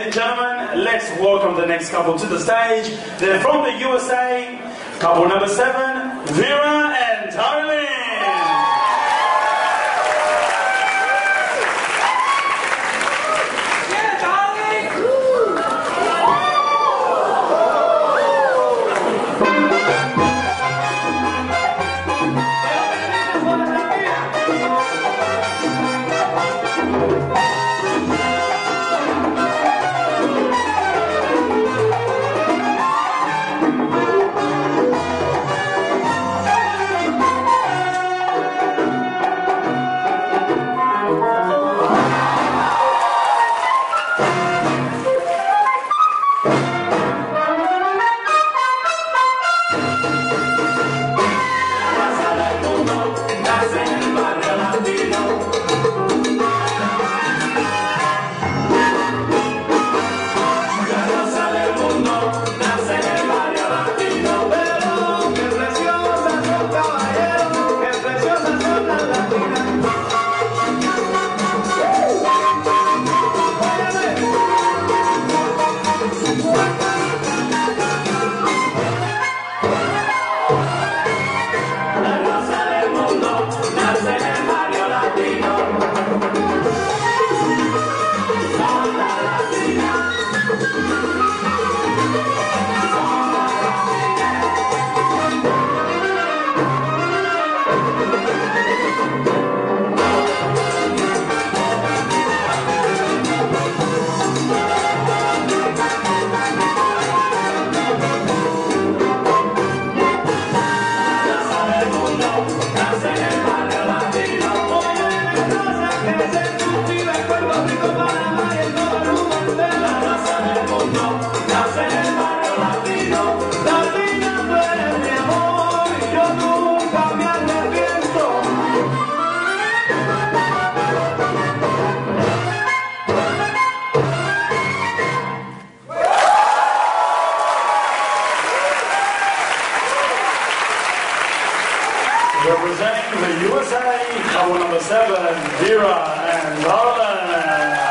and gentlemen, let's welcome the next couple to the stage. They're from the USA, couple number 7, Vera and Tarlin. Representing the USA, couple number 7, Vera and Tarlin.